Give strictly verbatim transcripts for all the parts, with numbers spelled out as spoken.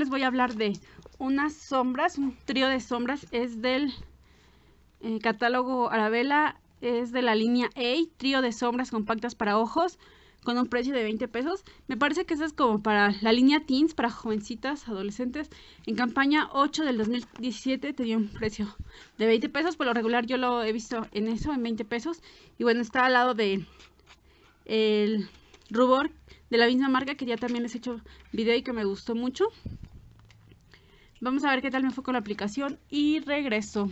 les voy a hablar de unas sombras, un trío de sombras. Es del eh, catálogo Arabella, es de la línea A, trío de sombras compactas para ojos, con un precio de veinte pesos. Me parece que eso es como para la línea Teens, para jovencitas, adolescentes. En campaña ocho del dos mil diecisiete tenía un precio de veinte pesos. Por lo regular yo lo he visto en eso, en veinte pesos. Y bueno, está al lado de el rubor de la misma marca, que ya también les he hecho video y que me gustó mucho. Vamos a ver qué tal me fue con la aplicación y regreso.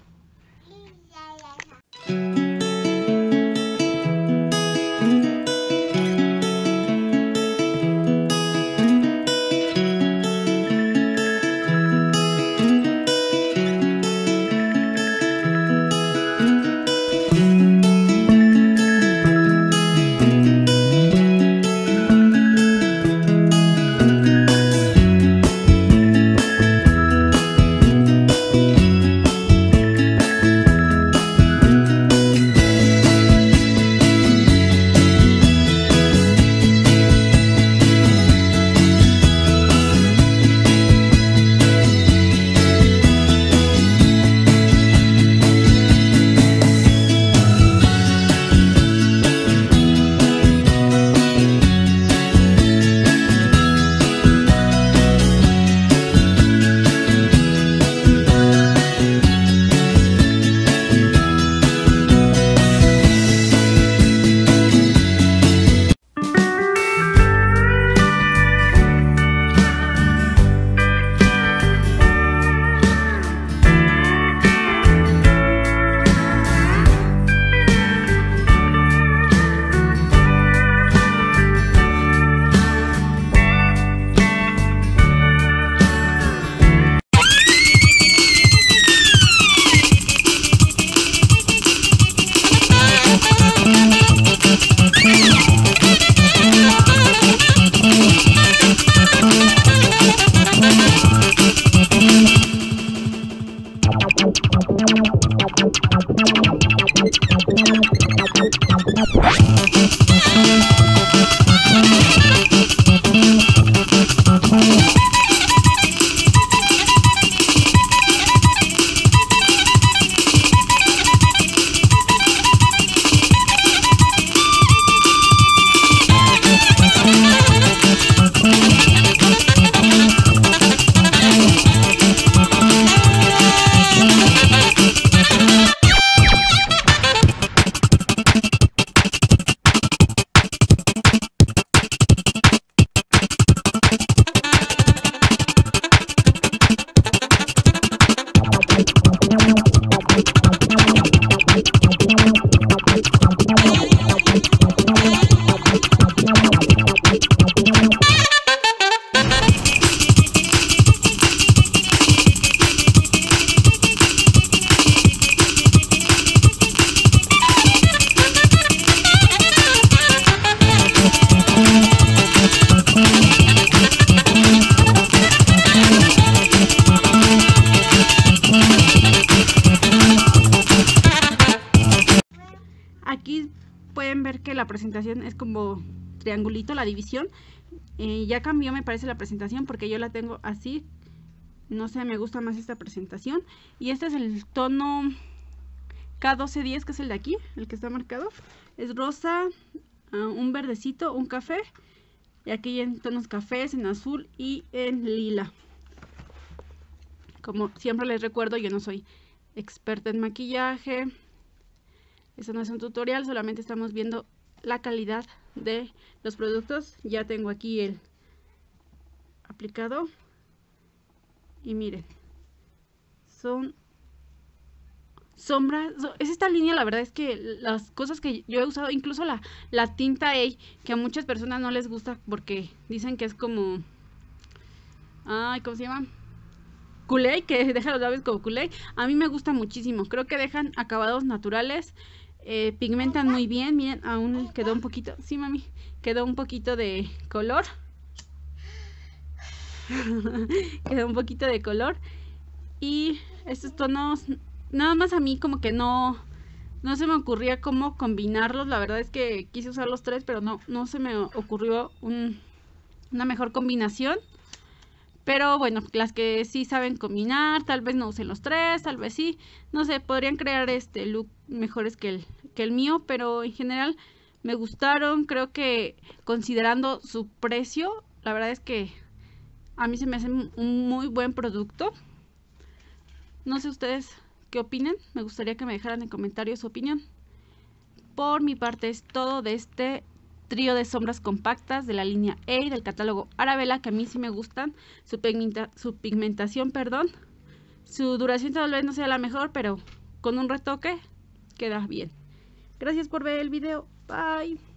Aquí pueden ver que la presentación es como triangulito, la división. Eh, ya cambió, me parece, la presentación, porque yo la tengo así. No sé, me gusta más esta presentación. Y este es el tono K doce diez, que es el de aquí, el que está marcado. Es rosa, uh, un verdecito, un café. Y aquí en tonos cafés, en azul y en lila. Como siempre les recuerdo, yo no soy experta en maquillaje. Eso no es un tutorial, solamente estamos viendo la calidad de los productos. Ya tengo aquí el aplicado. Y miren, son sombras. Es esta línea, la verdad es que las cosas que yo he usado, incluso la, la tinta A, que a muchas personas no les gusta porque dicen que es como... Ay, ¿cómo se llama? Kool-Aid, que deja los labios como Kool-Aid. A mí me gusta muchísimo. Creo que dejan acabados naturales. Eh, pigmentan muy bien. Miren, aún quedó un poquito. Sí, mami, quedó un poquito de color. Quedó un poquito de color. Y estos tonos, nada más a mí como que no No se me ocurría cómo combinarlos. La verdad es que quise usar los tres, pero no, no se me ocurrió un, una mejor combinación. Pero bueno, las que sí saben combinar, tal vez no usen los tres, tal vez sí, no sé, podrían crear este look mejores que el, que el mío, pero en general me gustaron. Creo que considerando su precio, la verdad es que a mí se me hace un muy buen producto. No sé ustedes qué opinen, me gustaría que me dejaran en comentarios su opinión. Por mi parte es todo de este trío de sombras compactas de la línea A del catálogo Arabella, que a mí sí me gustan. Su, pigmenta, su pigmentación, perdón. Su duración tal vez no sea la mejor, pero con un retoque queda bien. Gracias por ver el video. Bye.